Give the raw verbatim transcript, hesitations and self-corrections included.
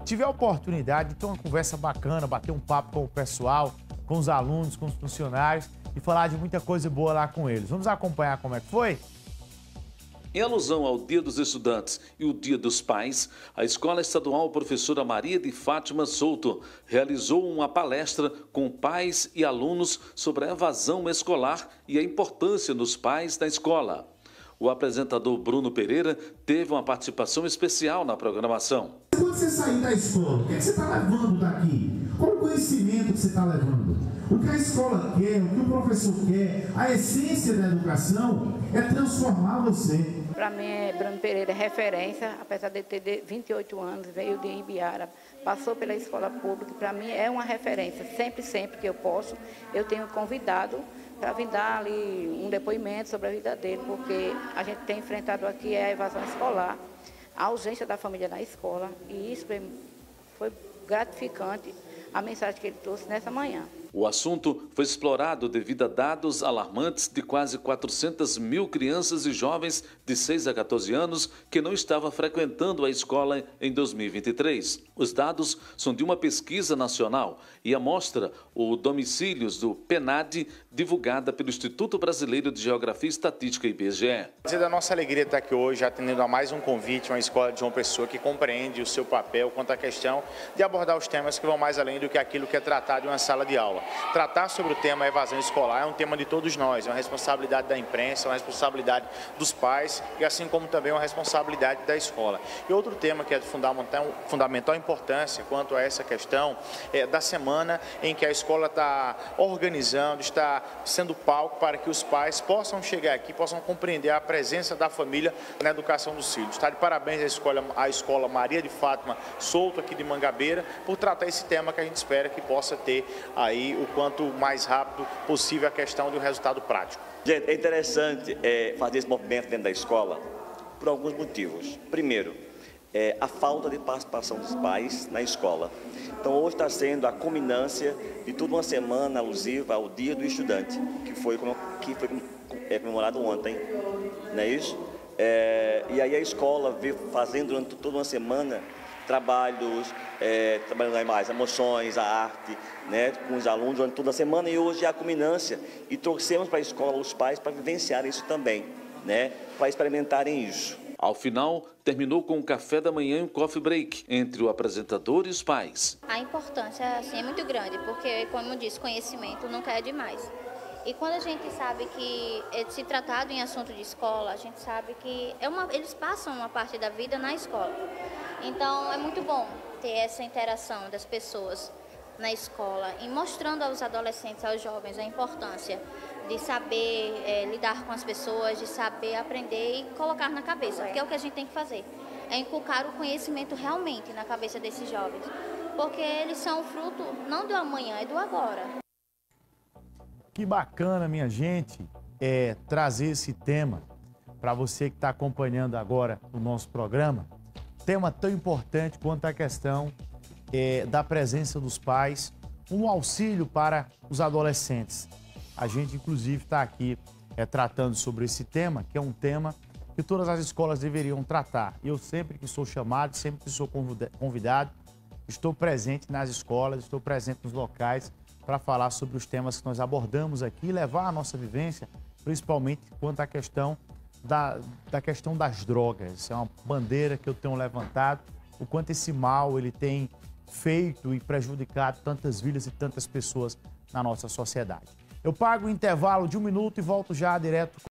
tiver a oportunidade de ter uma conversa bacana, bater um papo com o pessoal, com os alunos, com os funcionários e falar de muita coisa boa lá com eles. Vamos acompanhar como é que foi? Em alusão ao Dia dos Estudantes e o Dia dos Pais, a Escola Estadual Professora Maria de Fátima Souto realizou uma palestra com pais e alunos sobre a evasão escolar e a importância dos pais da escola. O apresentador Bruno Pereira teve uma participação especial na programação. Quando você sair da escola, o que, é que você está levando daqui? Qual o conhecimento que você está levando? O que a escola quer, o que o professor quer, a essência da educação é transformar você. Para mim, é Bruno Pereira é referência, apesar de ter vinte e oito anos, veio de Ibiara, passou pela escola pública, para mim é uma referência. Sempre, sempre que eu posso, eu tenho convidado para vir dar ali um depoimento sobre a vida dele, porque a gente tem enfrentado aqui a evasão escolar, a ausência da família na escola, e isso foi gratificante, a mensagem que ele trouxe nessa manhã. O assunto foi explorado devido a dados alarmantes de quase quatrocentas mil crianças e jovens de seis a quatorze anos que não estavam frequentando a escola em dois mil e vinte e três. Os dados são de uma pesquisa nacional e amostra o domicílios do PENAD, divulgada pelo Instituto Brasileiro de Geografia e Estatística I B G E. É da nossa alegria estar aqui hoje, atendendo a mais um convite, uma escola de João Pessoa que compreende o seu papel quanto à questão de abordar os temas que vão mais além do que aquilo que é tratado em uma sala de aula. Tratar sobre o tema evasão escolar é um tema de todos nós, é uma responsabilidade da imprensa, é uma responsabilidade dos pais e assim como também uma responsabilidade da escola. E outro tema que é de fundamental, fundamental importância quanto a essa questão é da semana em que a escola está organizando, está sendo palco para que os pais possam chegar aqui, possam compreender a presença da família na educação dos filhos. Está de parabéns à escola, à escola Maria de Fátima Souto aqui de Mangabeira por tratar esse tema que a gente espera que possa ter aí o quanto mais rápido possível a questão de um resultado prático. Gente, é interessante é, fazer esse movimento dentro da escola por alguns motivos. Primeiro, é, a falta de participação dos pais na escola. Então hoje está sendo a culminância de toda uma semana alusiva ao Dia do Estudante, que foi, que foi é, comemorado ontem, não é isso? É, e aí a escola veio fazendo durante toda uma semana trabalhos, é, trabalhando mais emoções, a arte, né, com os alunos durante toda a semana, e hoje é a culminância e torcemos para a escola, os pais, para vivenciarem isso também, né, para experimentarem isso. Ao final, terminou com um café da manhã e um coffee break entre o apresentador e os pais. A importância assim, é muito grande, porque, como eu disse, conhecimento nunca é demais. E quando a gente sabe que é se tratado em assunto de escola, a gente sabe que é uma, eles passam uma parte da vida na escola. Então, é muito bom ter essa interação das pessoas na escola e mostrando aos adolescentes, aos jovens, a importância de saber é, lidar com as pessoas, de saber aprender e colocar na cabeça, porque é o que a gente tem que fazer, é inculcar o conhecimento realmente na cabeça desses jovens, porque eles são o fruto não do amanhã, é do agora. Que bacana, minha gente, é, trazer esse tema para você que está acompanhando agora o nosso programa. Tema tão importante quanto a questão é, da presença dos pais, um auxílio para os adolescentes. A gente, inclusive, está aqui é, tratando sobre esse tema, que é um tema que todas as escolas deveriam tratar. E eu sempre que sou chamado, sempre que sou convidado, estou presente nas escolas, estou presente nos locais para falar sobre os temas que nós abordamos aqui e levar a nossa vivência, principalmente quanto à questão da, da questão das drogas. Isso é uma bandeira que eu tenho levantado, o quanto esse mal ele tem feito e prejudicado tantas vidas e tantas pessoas na nossa sociedade. Eu pago o intervalo de um minuto e volto já direto.